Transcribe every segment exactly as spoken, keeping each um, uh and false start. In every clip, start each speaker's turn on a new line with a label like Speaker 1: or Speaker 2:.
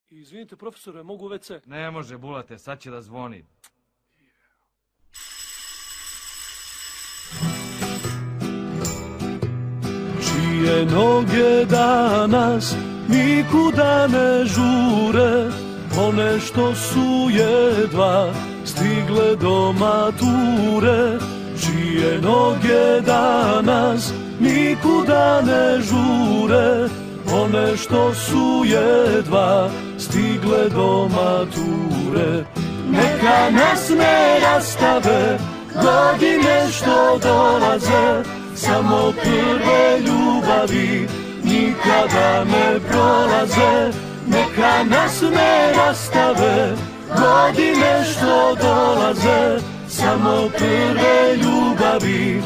Speaker 1: Izvinite, profesore, mogu ve ce?
Speaker 2: Ne može, Bulate, sad će da zvoni.
Speaker 1: Čije noge danas nikuda ne žure, one što su jedva stigle do mature. Čije noge danas nikuda ne žure, one što su jedva stigle do mature. Neka nas ne rastave godine što dolaze, samo prve ljubavi nikada ne prolaze. Neka nas ne rastave godine što dolaze, samo prve ljubavi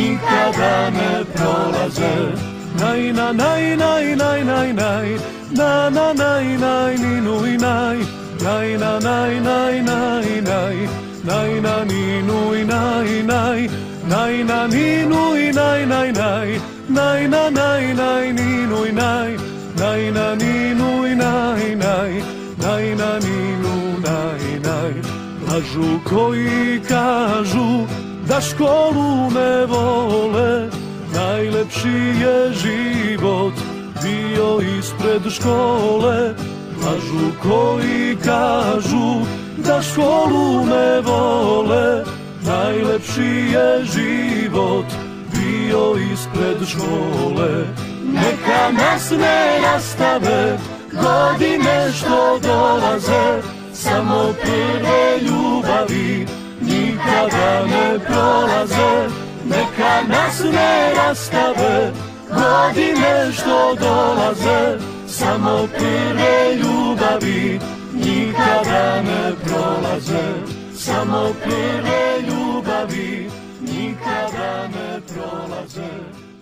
Speaker 1: nikada ne prolaze. Naj, na, naj, naj, naj, naj, naj, na, na, naj, naj, ninu i naj, naj, na, naj, naj, naj, naj, naj, na, ninu i naj, naj, naj, na, ninu i naj, naj, naj, naj, na, naj, naj, ninu i naj, naj, na, ninu i naj, naj, naj, na, ninu, naj, naj. Lažu koji kažu da školu ne vole, najlepši je život bio ispred škole. Lažu koji kažu da školu ne vole, najlepši je život bio ispred škole. Neka nas ne rastave godine što dolaze, samo prve ljubavi nikada ne prolaze. Neka nas ne rastave godine što dolaze, samo prve ljubavi nikada ne prolaze. Samo prve ljubavi nikada ne prolaze.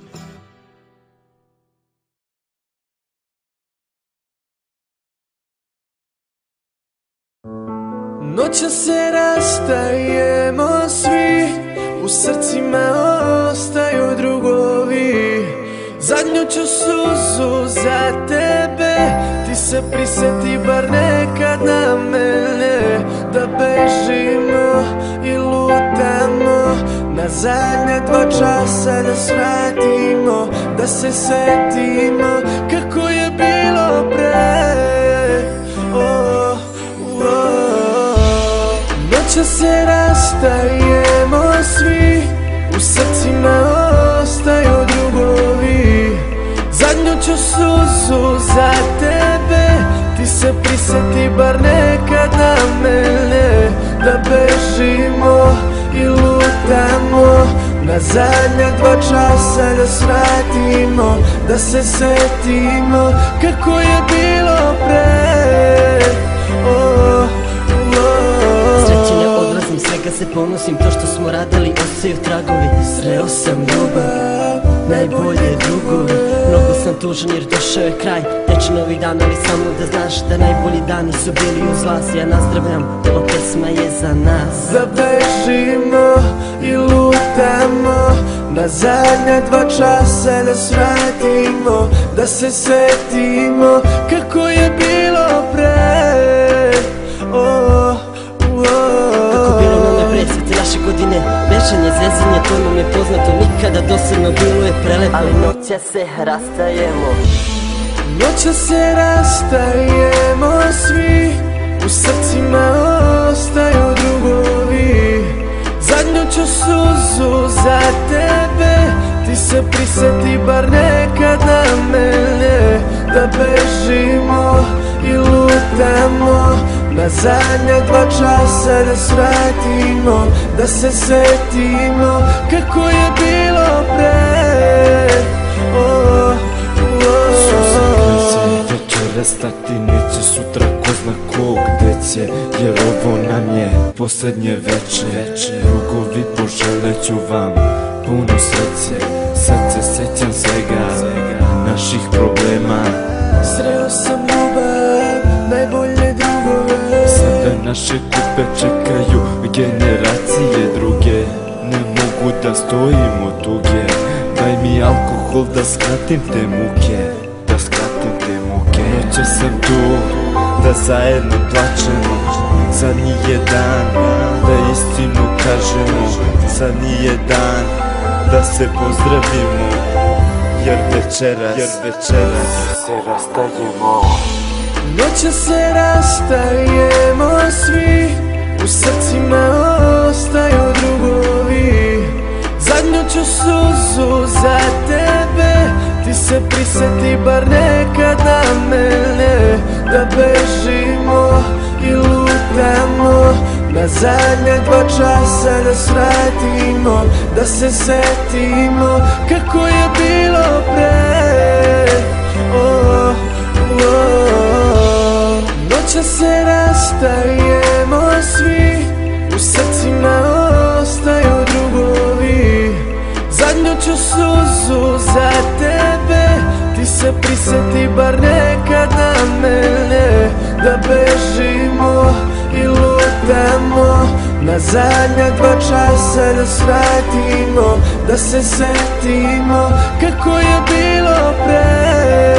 Speaker 3: Noća se rastajemo svi, u srcima ostaju drugovi. Zadnju ću suzu za tebe, ti se prisjeti bar nekad na mene. Da bežimo i lutamo, na zadnje dva časa da svratimo, da se setimo kako je bilo pre. Oh, oh. Noća se rastajemo svi, u srcima ostaju drugovi. Zadnju ću suzu za tebe, ti se prisjeti bar nekad na mene. Da bežimo i lutamo, na zadnja dva časa da svratimo, da se setimo kako je bilo pre. Oh, oh.
Speaker 4: Srećenja odlazim, svega se ponosim, to što smo radili ostaju tragovi. Sreo sam ljubav, najbolje drugovi. Mnogo sam tužan jer došao je kraj, teče novi dan, ali samo da znaš da najbolji dani su bili uz vas. Ja nazdravljam, ova pesma je za nas.
Speaker 3: Da bežimo i lutamo, na zadnja dva časa da svratimo, da se setimo kako je bilo pre. Oh,
Speaker 4: kako bilo nam je predsjeti naše godine, bešanje, zezanje, to nam je poznato. Nikada dosadno bilo je prelepo, ali noća se rastajemo.
Speaker 3: Noća se rastajemo svi, u srcima ostaju drugovi. Zadnju ću suzu za tebe, ti se prisjeti bar nekad na mene. Da bežimo i lutamo, na zadnja dva časa da svratimo, da se setimo kako je bilo pre. Oh, oh.
Speaker 5: Suze večera stati neće, sutra ko zna ko gde će, jer ovo nam je poslednje veče. Drugovi, poželeću vam puno sreće, sad se sećam svega naših problema.
Speaker 3: Sreo sam ljubav, najbolje drugove.
Speaker 5: Sada naše kupe čekaju generacije druge, ne mogu da stojim od tuge. Daj mi alkohol da skratim te muke, da skratim te muke. Noće sam tu, da zajedno plačemo. Zadnji je dan da istinu kažemo. Zadnji je dan da se pozdravimo. Jer večeras, jer večeras se rastajemo.
Speaker 3: Noća se rastajemo svi, u srcima ostaju drugovi. Zadnju ću suzu za tebe, ti se prisjeti bar nekad na mene. Da bežimo i lutamo, na zadnja dva časa da svratimo. Da se setimo kako je bilo pre. oh, oh. Noća se rastajemo svi, u srcima ostaju drugovi. Zadnju ću suzu za tebe, ti se prisjeti bar nekad na mene. Da bežimo i lutamo, na zadnja dva časa da svratimo. Da se setimo kako je bilo pre.